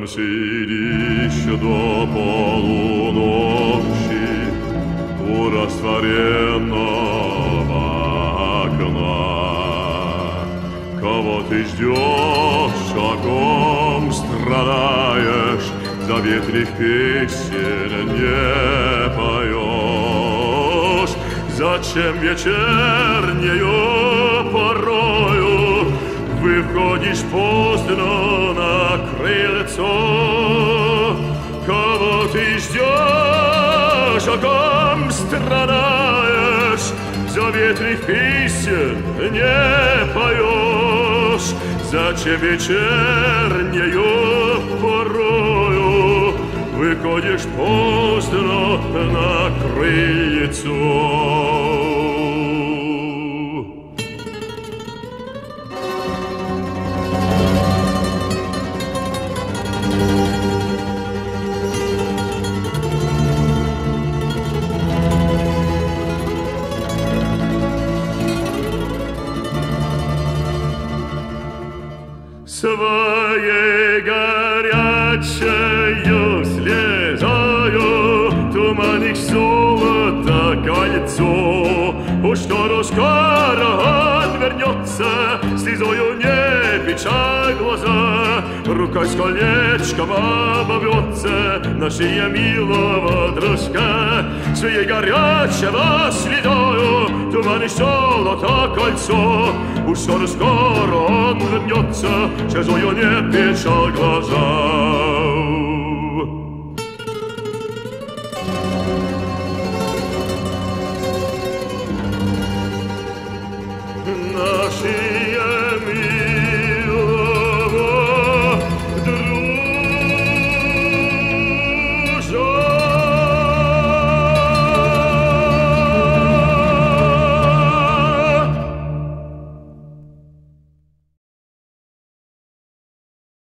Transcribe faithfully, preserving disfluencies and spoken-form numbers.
Там сидишь до полуночи у растворенного окна. Кого ты ждешь, о ком страдаешь, заветных песен не поешь? Зачем вечернею порою выходишь поздно на крыльцо? Кого ты ждешь, о ком страдаешь, заветных песен не поешь? Зачем вечернею порою выходишь поздно на крыльцо? Своей горячею слезою туманных золото кольцо. Уж скоро, скоро он вернется, слезою не печаль глаза, рукой с колечком обовьется на шее милого дружка. Своей горячего слезою туманных золото кольцо. Уж скоро, скоро он вернется, слезою не печаль глаза.